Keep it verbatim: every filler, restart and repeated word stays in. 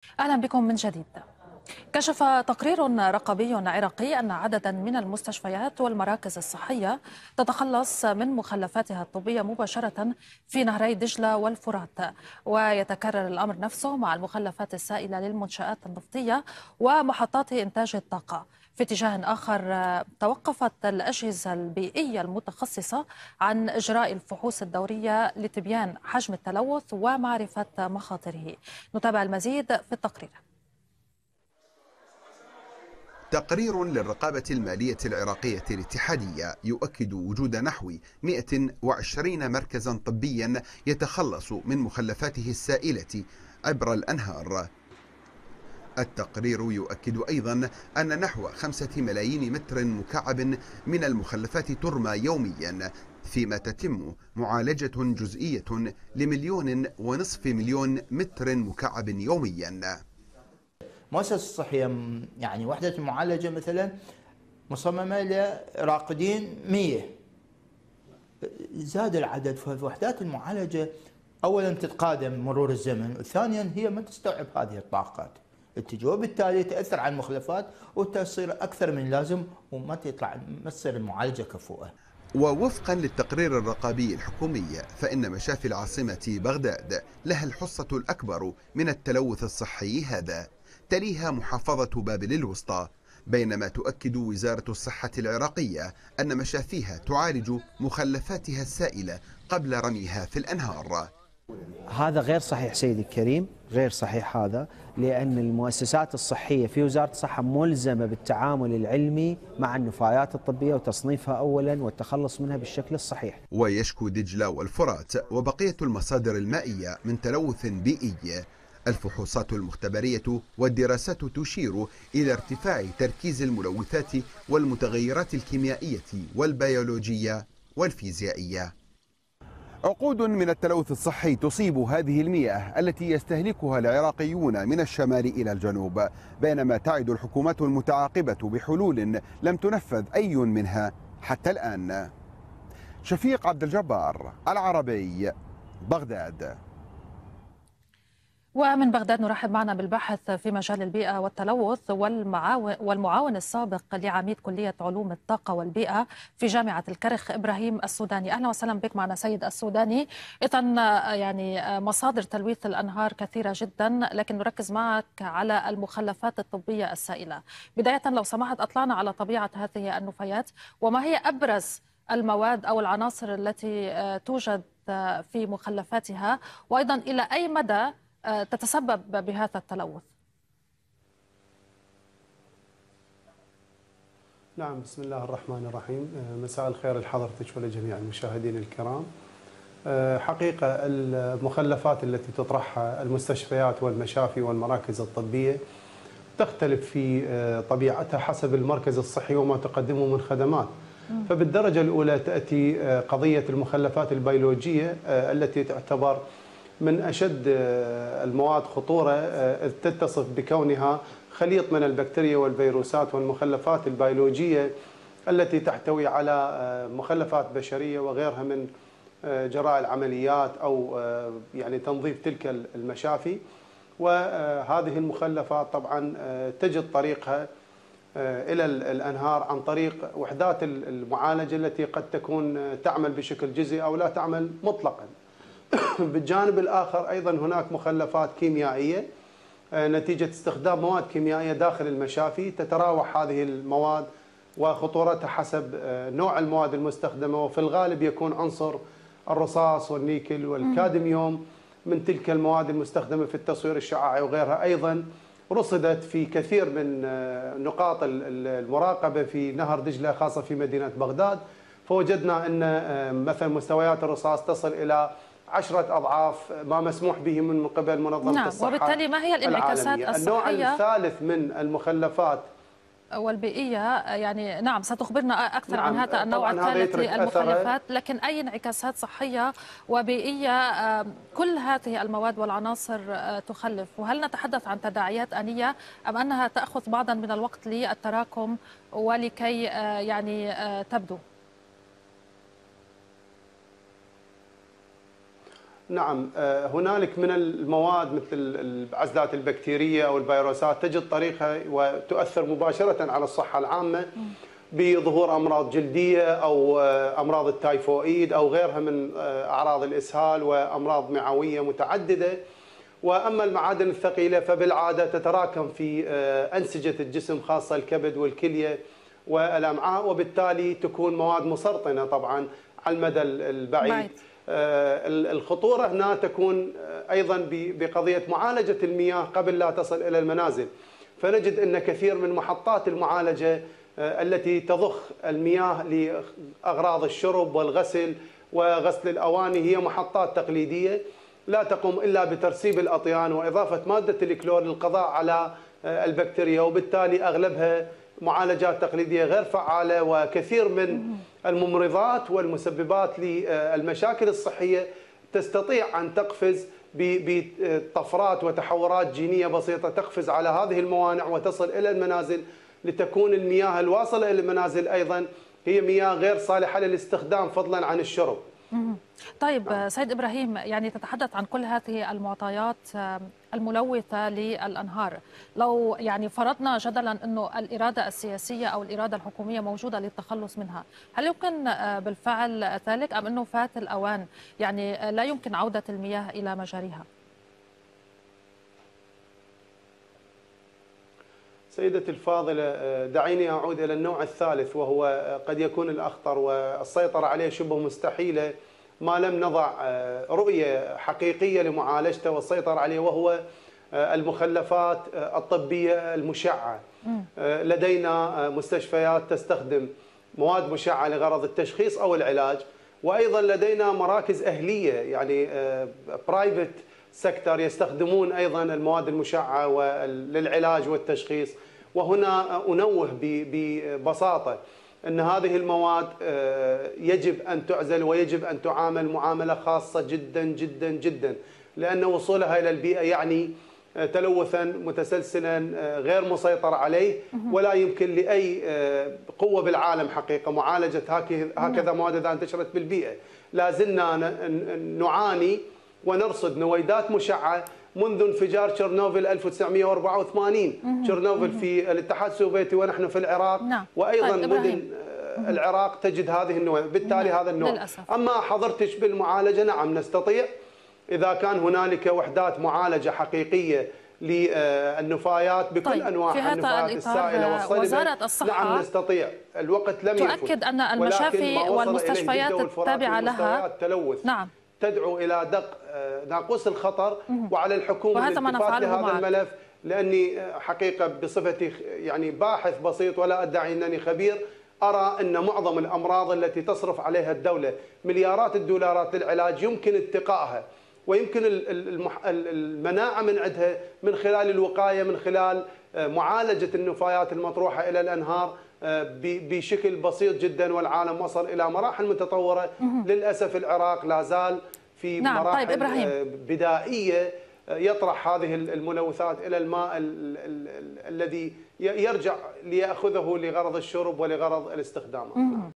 أهلا بكم من جديد. كشف تقرير رقابي عراقي أن عددا من المستشفيات والمراكز الصحية تتخلص من مخلفاتها الطبية مباشرة في نهري دجلة والفرات، ويتكرر الأمر نفسه مع المخلفات السائلة للمنشآت النفطية ومحطات إنتاج الطاقة. في اتجاه آخر، توقفت الأجهزة البيئية المتخصصة عن إجراء الفحوص الدورية لتبيان حجم التلوث ومعرفة مخاطره. نتابع المزيد في التقرير. تقرير للرقابة المالية العراقية الاتحادية يؤكد وجود نحو مئة وعشرين مركزا طبيا يتخلص من مخلفاته السائلة عبر الأنهار. التقرير يؤكد أيضا أن نحو خمسة ملايين متر مكعب من المخلفات ترمى يوميا، فيما تتم معالجة جزئية لمليون ونصف مليون متر مكعب يوميا. المؤسسة الصحية يعني وحدة المعالجة مثلا مصممة لراقدين مئة، زاد العدد. في وحدات المعالجة أولا تتقادم مرور الزمن، وثانيا هي ما تستوعب هذه الطاقات التجي، وبالتالي تأثر على المخلفات وتصير أكثر من اللازم وما تطلع ما تصير المعالجة كفؤة. ووفقا للتقرير الرقابي الحكومي، فإن مشافي العاصمة بغداد لها الحصة الأكبر من التلوث الصحي هذا، تليها محافظة بابل الوسطى، بينما تؤكد وزارة الصحة العراقية أن مشافيها تعالج مخلفاتها السائلة قبل رميها في الأنهار. هذا غير صحيح سيدي الكريم، غير صحيح هذا، لأن المؤسسات الصحية في وزارة الصحة ملزمة بالتعامل العلمي مع النفايات الطبية وتصنيفها أولا والتخلص منها بالشكل الصحيح. ويشكو دجلة والفرات وبقية المصادر المائية من تلوث بيئي. الفحوصات المختبرية والدراسات تشير إلى ارتفاع تركيز الملوثات والمتغيرات الكيميائية والبيولوجية والفيزيائية. عقود من التلوث الصحي تصيب هذه المياه التي يستهلكها العراقيون من الشمال إلى الجنوب، بينما تعد الحكومات المتعاقبة بحلول لم تنفذ أي منها حتى الآن. شفيق عبد الجبار، العربي، بغداد. ومن بغداد نرحب معنا بالباحث في مجال البيئة والتلوث والمعاون والمعاون السابق لعميد كلية علوم الطاقة والبيئة في جامعة الكرخ إبراهيم السوداني. أهلا وسهلا بك معنا سيد السوداني. إذن يعني مصادر تلويث الأنهار كثيرة جدا، لكن نركز معك على المخلفات الطبية السائلة. بداية لو سمحت أطلعنا على طبيعة هذه النفايات، وما هي أبرز المواد أو العناصر التي توجد في مخلفاتها، وأيضا إلى أي مدى تتسبب بهذا التلوث؟ نعم، بسم الله الرحمن الرحيم. مساء الخير لحضرتك ولجميع المشاهدين الكرام. حقيقة المخلفات التي تطرحها المستشفيات والمشافي والمراكز الطبية تختلف في طبيعتها حسب المركز الصحي وما تقدمه من خدمات. فبالدرجة الأولى تأتي قضية المخلفات البيولوجية التي تعتبر من أشد المواد خطورة، إذ تتصف بكونها خليط من البكتيريا والفيروسات والمخلفات البيولوجية التي تحتوي على مخلفات بشرية وغيرها من جراء العمليات أو يعني تنظيف تلك المشافي. وهذه المخلفات طبعا تجد طريقها إلى الأنهار عن طريق وحدات المعالجة التي قد تكون تعمل بشكل جزئي أو لا تعمل مطلقا. بالجانب الآخر أيضا هناك مخلفات كيميائية نتيجة استخدام مواد كيميائية داخل المشافي. تتراوح هذه المواد وخطورتها حسب نوع المواد المستخدمة، وفي الغالب يكون عنصر الرصاص والنيكل والكادميوم من تلك المواد المستخدمة في التصوير الشعاعي وغيرها. أيضا رصدت في كثير من نقاط المراقبة في نهر دجلة خاصة في مدينة بغداد، فوجدنا أن مثلا مستويات الرصاص تصل إلى عشرة أضعاف ما مسموح به من قبل منظمة نعم. الصحة وبالتالي ما هي الانعكاسات العالمية. الصحية النوع الثالث من المخلفات والبيئية، يعني نعم ستخبرنا أكثر نعم عن هذا النوع الثالث للمخلفات، لكن أي انعكاسات صحية وبيئية كل هذه المواد والعناصر تخلف؟ وهل نتحدث عن تداعيات آنية أم أنها تأخذ بعضا من الوقت للتراكم ولكي يعني تبدو؟ نعم، هنالك من المواد مثل العزلات البكتيرية أو الفيروسات تجد طريقها وتؤثر مباشرة على الصحة العامة بظهور أمراض جلدية أو أمراض التايفوئيد أو غيرها من أعراض الإسهال وأمراض معوية متعددة. وأما المعادن الثقيلة فبالعادة تتراكم في أنسجة الجسم خاصة الكبد والكلية والأمعاء، وبالتالي تكون مواد مسرطنة طبعا على المدى البعيد. الخطورة هنا تكون أيضا بقضية معالجة المياه قبل لا تصل إلى المنازل، فنجد أن كثير من محطات المعالجة التي تضخ المياه لأغراض الشرب والغسل وغسل الأواني هي محطات تقليدية لا تقوم إلا بترسيب الأطيان وإضافة مادة الكلور للقضاء على البكتيريا، وبالتالي أغلبها معالجات تقليدية غير فعالة، وكثير من الممرضات والمسببات للمشاكل الصحية تستطيع أن تقفز بطفرات وتحورات جينية بسيطة تقفز على هذه الموانع وتصل إلى المنازل، لتكون المياه الواصلة إلى المنازل أيضا هي مياه غير صالحة للاستخدام فضلا عن الشرب. طيب سيد إبراهيم، يعني تتحدث عن كل هذه المعطيات الملوثة للأنهار. لو يعني فرضنا جدلا أنه الإرادة السياسية أو الإرادة الحكومية موجودة للتخلص منها، هل يمكن بالفعل ذلك أم أنه فات الأوان؟ يعني لا يمكن عودة المياه إلى مجاريها. سيدتي الفاضلة، دعيني أعود إلى النوع الثالث وهو قد يكون الأخطر والسيطرة عليه شبه مستحيلة ما لم نضع رؤية حقيقية لمعالجته والسيطرة عليه، وهو المخلفات الطبية المشعة. لدينا مستشفيات تستخدم مواد مشعة لغرض التشخيص أو العلاج، وأيضا لدينا مراكز أهلية يعني برايفت سيكتور يستخدمون أيضا المواد المشعة للعلاج والتشخيص. وهنا أنوه ببساطة أن هذه المواد يجب أن تعزل ويجب أن تعامل معاملة خاصة جدا جدا جدا، لأن وصولها إلى البيئة يعني تلوثا متسلسلا غير مسيطر عليه، ولا يمكن لأي قوة بالعالم حقيقة معالجة هكذا مواد إذا انتشرت بالبيئة. لازلنا نعاني ونرصد نويدات مشعة منذ انفجار تشيرنوبل ألف وتسعمئة وأربعة وثمانين، تشيرنوبل في الاتحاد السوفيتي ونحن في العراق. نعم. وأيضا طيب مدن العراق تجد هذه النوع، بالتالي نعم. هذا النوع للأسف. أما حضرتك بالمعالجة، نعم نستطيع إذا كان هنالك وحدات معالجة حقيقية للنفايات بكل طيب أنواع النفايات السائلة والصلبة. وزارة الصحة نعم نستطيع، الوقت لم يفت، تؤكد أن المشافي والمستشفيات التابعة لها نعم تدعو إلى دق ناقوس الخطر، وعلى الحكومة الالتفات لهذا الملف، لأني حقيقة بصفتي يعني باحث بسيط ولا أدعي أنني خبير، أرى أن معظم الأمراض التي تصرف عليها الدولة مليارات الدولارات للعلاج يمكن اتقائها ويمكن المناعة من عندها من خلال الوقاية، من خلال معالجة النفايات المطروحة إلى الأنهار بشكل بسيط جدا، والعالم وصل إلى مراحل متطورة. للأسف العراق لا زال في نعم. مراحل طيب إبراهيم. بدائية يطرح هذه الملوثات إلى الماء الذي يرجع ليأخذه لغرض الشرب ولغرض الاستخدام.